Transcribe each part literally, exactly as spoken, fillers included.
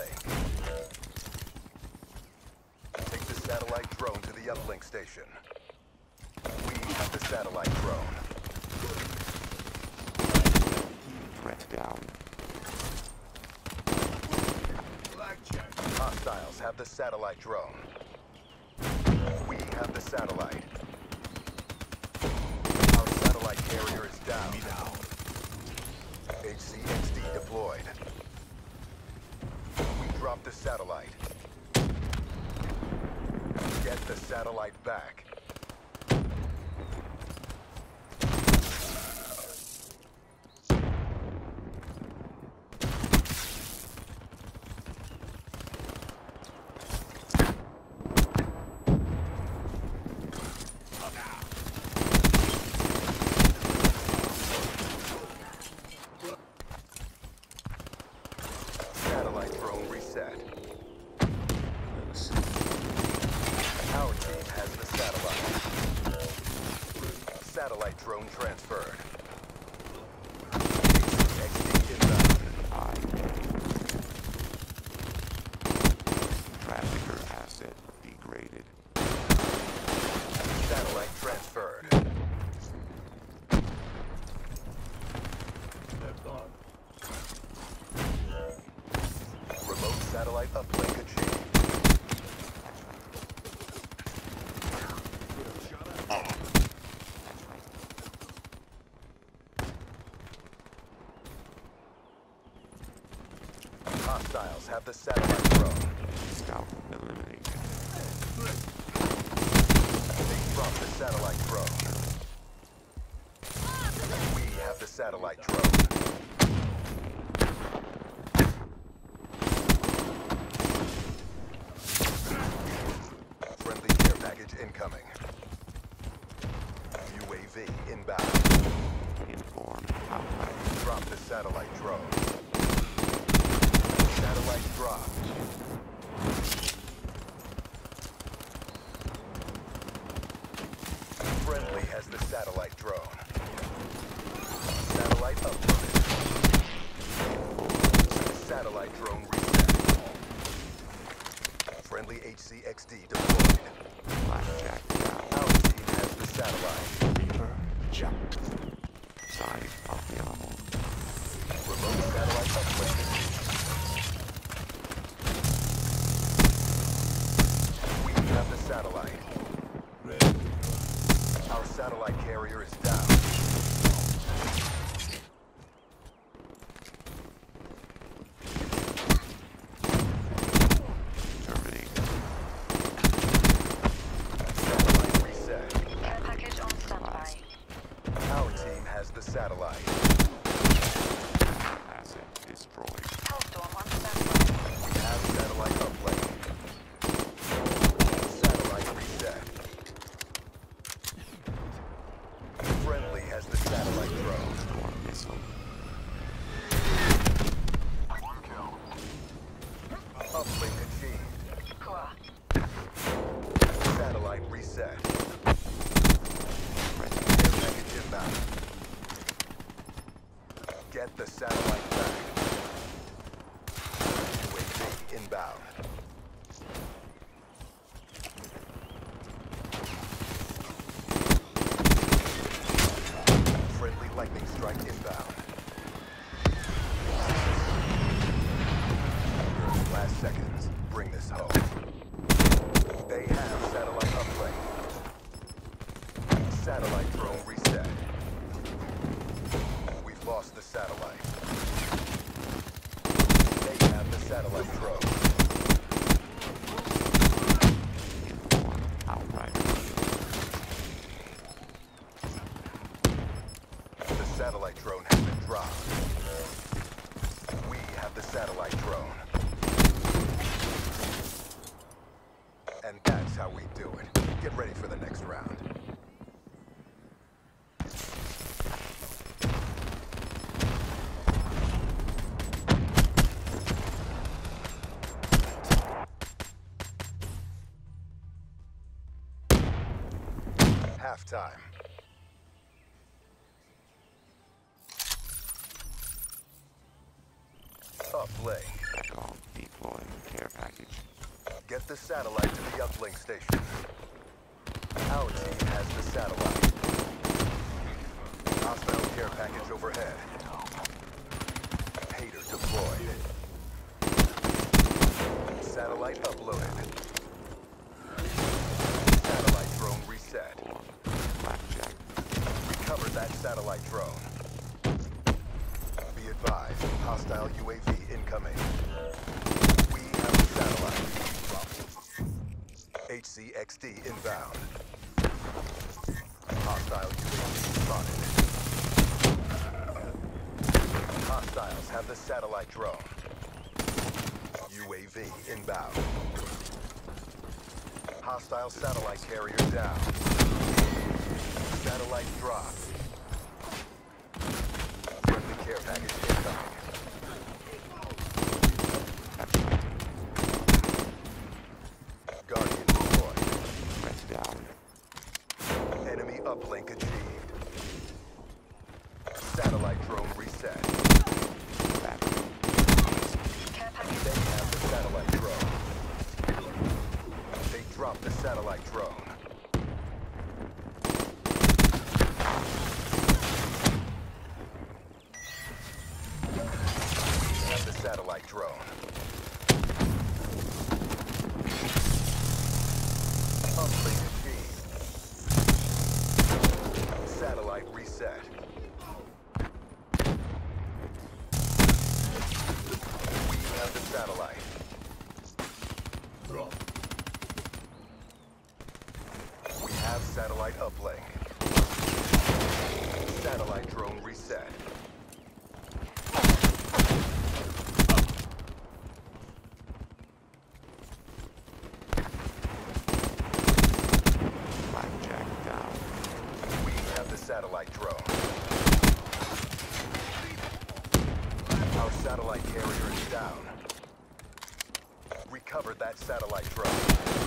uplink. Take the satellite drone to the uplink station. We have the satellite drone. Threat down. Hostiles have the satellite drone. We have the satellite. Our satellite carrier is down. H C X D deployed. We dropped the satellite. Get the satellite back. Satellite drone reset. Our team has the satellite. Satellite drone transferred. H C X D inbound. Trafficker asset degraded. Satellite transferred. Remote satellite uplink achieved. Hostiles have the satellite drone. Scout eliminated. They dropped the satellite drone. We have the satellite drone. Friendly care package incoming. U A V inbound. Inform outright. Drop the satellite drone. Satellite dropped. Friendly has the satellite drone. Satellite uploaded. Satellite drone reset. Friendly H C X D deployed. Blackjack down. Our team has the satellite. Reaper jumped. Side of the animal. Remote satellite uplink. We have the satellite. Our satellite carrier is down. Terminated. Satellite reset. Care package on standby. Our team has the satellite. Asset destroyed. Hellstorm on standby. We have satellite uplink. Satellite reset. Friendly has the satellite drone. Storm missile. One kill. Uplink achieved. Core. Satellite reset. Threat. Care package inbound. Get the satellite back. U A V inbound. Friendly lightning strike inbound. Last seconds. Bring this home. They have satellite uplink. Satellite drone reset. We've lost the satellite. They have the satellite drone. Inform outright. The satellite drone has been dropped. We have the satellite drone. And that's how we do it. Get ready for the next round. Halftime. Uplink. Echo deployed. the satellite to the uplink station. Our team has the satellite. Hostile care package overhead. Hater deployed. Satellite uploaded. Satellite drone reset. Blackjack. Recover that satellite drone. Be advised, hostile U A V incoming. We have the satellite. H C X D inbound. Hostile U A V spotted. Hostiles have the satellite drone. U A V inbound. Hostile satellite carrier down. Satellite dropped. Friendly care package incoming. Guardian deployed. Threat down. Enemy uplink achieved. Satellite drone reset. Battery. Care package. They have the satellite drone. They dropped the satellite drone. We have the satellite drone. Uplink achieved. Satellite reset. We have the satellite. We have satellite uplink. Satellite drone reset. Blackjack down. We have the satellite drone. Our satellite carrier is down. Recover that satellite drone.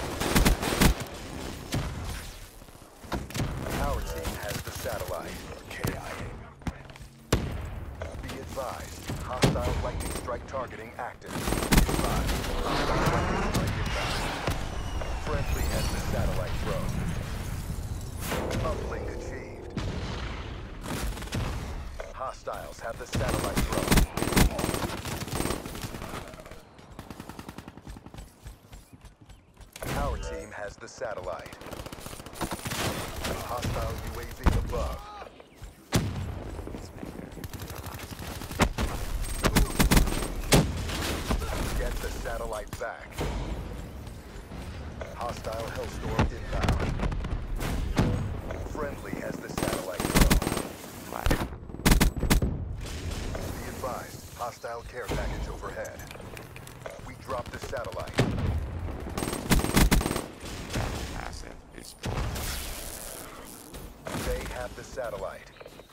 Our team has the satellite. K I A. Be advised, hostile lightning strike targeting active. Be advised, hostile lightning strike inbound. Friendly has the satellite drone. Uplink achieved. Hostiles have the satellite drone. Our team has the satellite. Hostile U A V above. Get the satellite back. Hostile Hellstorm inbound. Friendly has the satellite drone. Black. Be advised, hostile care package overhead. We dropped the satellite. Asset is full. They have the satellite.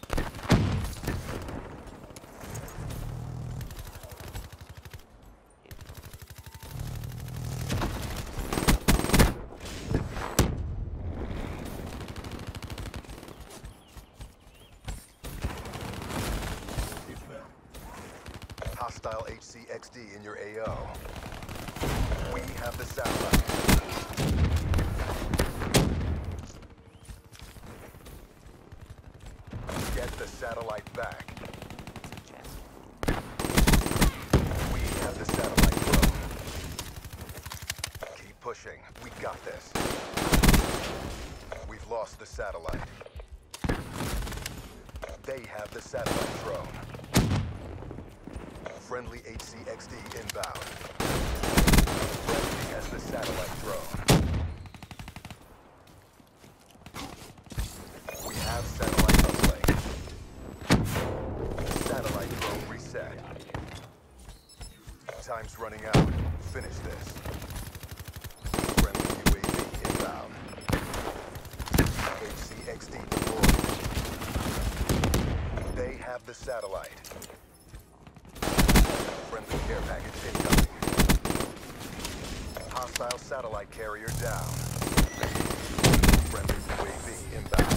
Hostile H C X D in your A O. We have the satellite. Get the satellite back. We have the satellite drone. Keep pushing. We got this. We've lost the satellite. They have the satellite drone. Friendly H C X D inbound. Friendly has the satellite drone. We have satellite uplink. Satellite drone reset. Time's running out. Finish this. Friendly U A V inbound. H C X D deployed. They have the satellite. Friendly care package incoming. Hostile satellite carrier down. Friendly U A V inbound.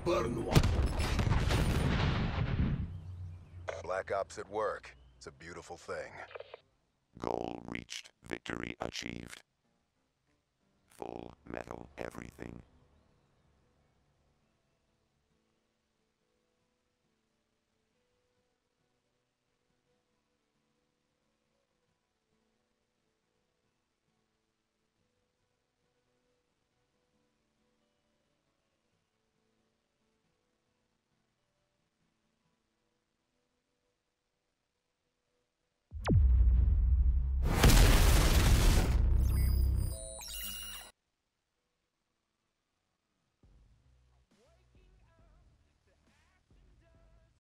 burn one. Black Ops at work. It's a beautiful thing. Goal reached. Victory achieved. Full metal everything.